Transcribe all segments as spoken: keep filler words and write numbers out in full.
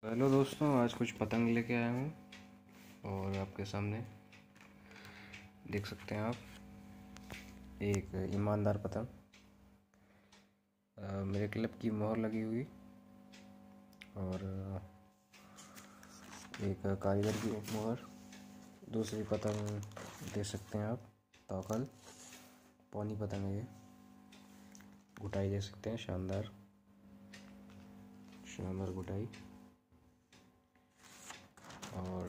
Hello दोस्तों, आज कुछ पतंग लेके आया हूँ और आपके सामने देख सकते हैं आप एक ईमानदार पतंग। अ, मेरे क्लब की मोहर लगी हुई और अ, एक कारीगर की मोहर। दूसरी पतंग देख सकते हैं आप, तौकल पौनी पतंग है ये। घुटाई देख सकते हैं, शानदार शानदार घुटाई। और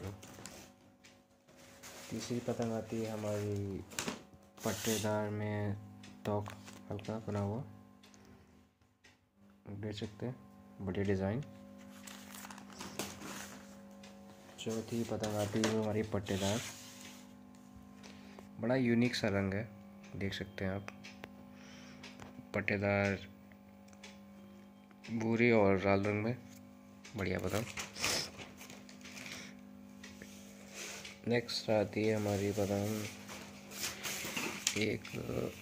तीसरी पतंग आती है हमारी पट्टेदार में तोक हल्का बना हुआ, देख सकते हैं, बढ़िया डिज़ाइन। चौथी पतंग आती है हमारी पट्टेदार, बड़ा यूनिक सा रंग है, देख सकते हैं आप। पट्टेदार भूरी और लाल रंग में, बढ़िया पतंग। नेक्स्ट आती है हमारी पतंग एक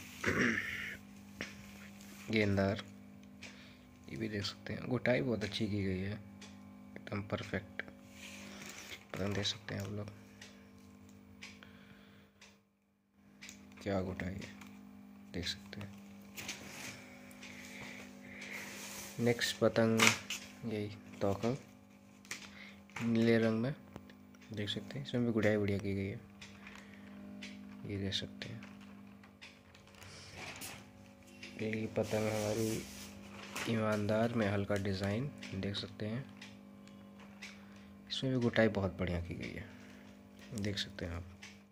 गेंदार, ये भी देख सकते हैं। घुटाई बहुत अच्छी की गई है, एकदम परफेक्ट पतंग देख सकते हैं आप लोग, क्या घुटाई है, देख सकते हैं। नेक्स्ट पतंग यही तौकल नीले रंग में, देख सकते हैं। इसमें भी गुड़ाई बढ़िया की गई है, ये देख सकते हैं। ये पतंग हमारी ईमानदार में हल्का डिज़ाइन, देख सकते हैं। इसमें भी गुटाई बहुत बढ़िया की गई है, देख सकते हैं आप।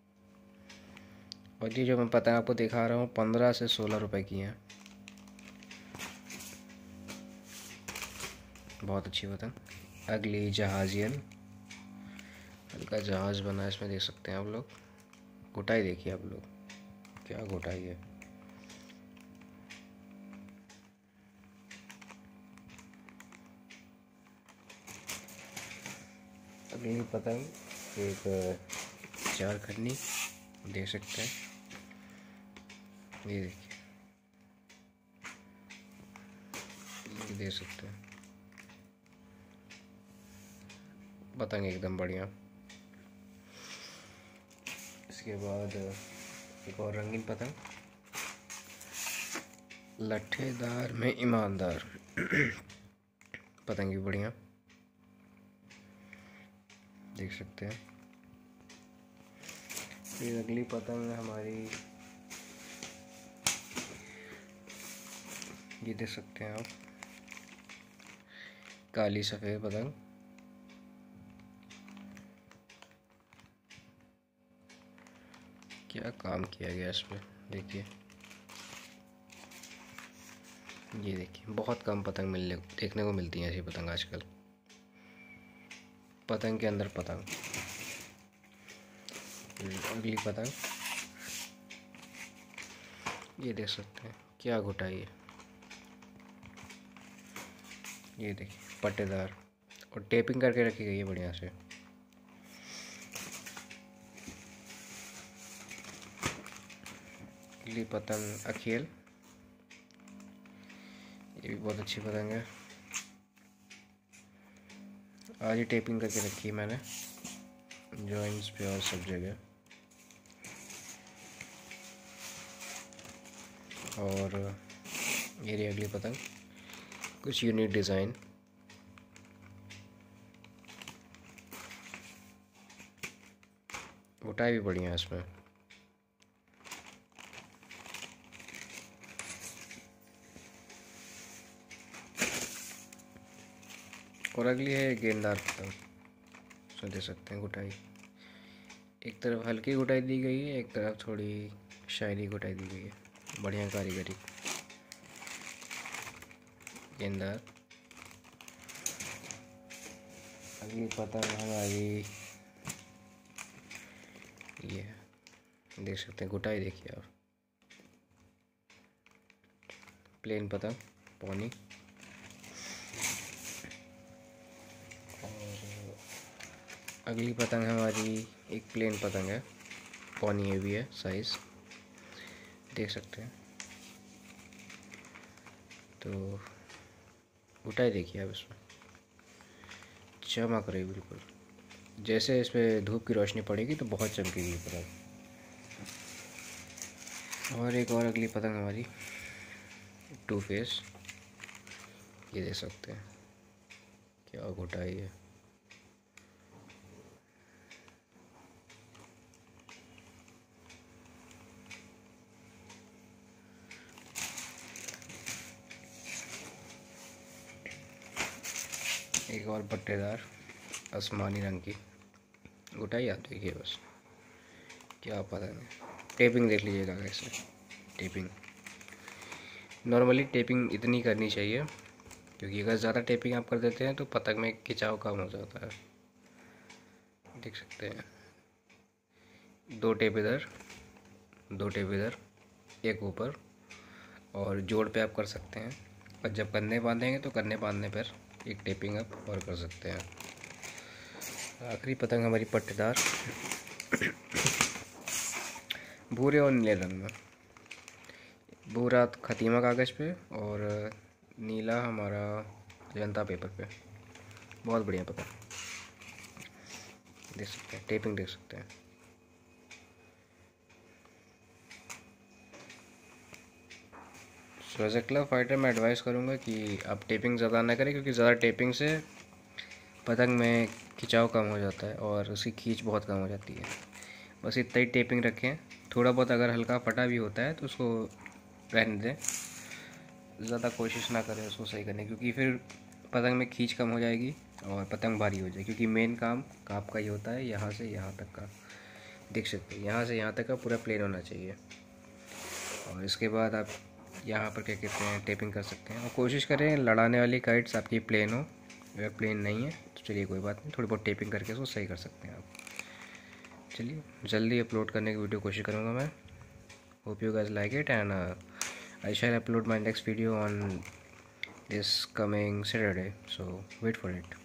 और ये जो मैं पतंग आपको दिखा रहा हूँ, पंद्रह से सोलह रुपए की हैं, बहुत अच्छी पतंग। अगली जहाजियन, हल्का जहाज बना है इसमें, देख सकते हैं आप लोग। घुटाई देखिए आप लोग, क्या घुटाई है। अगली पतंग एक चार खन्नी, देख सकते हैं, ये देखिए, ये देख सकते हैं। पतंग एकदम बढ़िया। इसके बाद एक और रंगीन पतंग, लट्ठेदार में ईमानदार पतंग भी बढ़िया, देख सकते हैं। फिर अगली पतंग हमारी ये देख सकते हैं आप, काली सफ़ेद पतंग। क्या काम किया गया इस पर, देखिए, ये देखिए। बहुत कम पतंग मिलने देखने को मिलती हैं ऐसी पतंग आजकल, पतंग के अंदर पतंग। अगली पतंग ये देख सकते हैं, क्या घुटाई है, ये देखिए, पट्टेदार और टेपिंग करके रखी गई है बढ़िया से। अगली पतंग अखियल, ये भी बहुत अच्छी पतंग है, आज ही टेपिंग करके रखी है मैंने, जॉइंट्स पे और सब जगह। और ये रही अगली पतंग, कुछ यूनिक डिज़ाइन, घुटाई भी बढ़िया है इसमें। और अगली है गेंदार पतंग, उसमें दे सकते हैं घुटाई, एक तरफ हल्की घुटाई दी गई है, एक तरफ थोड़ी शायरी घुटाई दी गई है, बढ़िया कारीगरी। गेंदार। अगली पतंग हमारी ये देख सकते हैं, घुटाई देखिए आप, प्लेन पतंग पौनी। और अगली पतंग हमारी एक प्लेन पतंग है, पौनी ये भी है, साइज़ देख सकते हैं। तो घुटाई देखिए आप इसमें, चमक रही बिल्कुल, जैसे इस पे धूप की रोशनी पड़ेगी तो बहुत चमकेगी पतंग। और एक और अगली पतंग हमारी टू फेस, ये देख सकते हैं क्या घुटाई है। एक और पट्टेदार आसमानी रंग की घुटाई, आप देखिए बस क्या पतंग है। टेपिंग देख लीजिएगा कैसे, टेपिंग नॉर्मली टेपिंग इतनी करनी चाहिए, क्योंकि अगर ज़्यादा टेपिंग आप कर देते हैं तो पतंग में खिंचाव कम हो जाता है। देख सकते हैं दो टेप इधर, दो टेप इधर, एक ऊपर, और जोड़ पे आप कर सकते हैं। और जब कन्ने बांधेंगे तो कन्ने बांधने पर एक टेपिंग आप और कर सकते हैं। आखिरी पतंग हमारी पट्टेदार भूरे और नीले रंग में, भूरा खतीमा कागज़ पे और नीला हमारा जनता पेपर पे। बहुत बढ़िया पतंग, देख सकते हैं टेपिंग देख सकते हैं। So as a club fighter मैं एडवाइस करूँगा कि आप टेपिंग ज़्यादा ना करें, क्योंकि ज़्यादा टेपिंग से पतंग में खिंचाव कम हो जाता है और उसकी खींच बहुत कम हो जाती है। बस इतना ही टेपिंग रखें। थोड़ा बहुत अगर हल्का फटा भी होता है तो उसको रहने दें, ज़्यादा कोशिश ना करें उसको सही करने, क्योंकि फिर पतंग में खींच कम हो जाएगी और पतंग भारी हो जाएगी। क्योंकि मेन काम काप का ही होता है, यहाँ से यहाँ तक का, देख सकते हैं यहाँ से यहाँ तक का पूरा प्लेन होना चाहिए। और इसके बाद आप यहाँ पर क्या कहते हैं टेपिंग कर सकते हैं। और कोशिश करें लड़ाने वाली काइट्स आपकी प्लेन हो, अगर प्लेन नहीं है तो चलिए कोई बात नहीं, थोड़ी बहुत टेपिंग करके उसको सही कर सकते हैं आप। चलिए जल्दी अपलोड करने की वीडियो कोशिश करूँगा मैं। Hope you guys like it, and I shall upload my next video on this coming Saturday, so wait for it.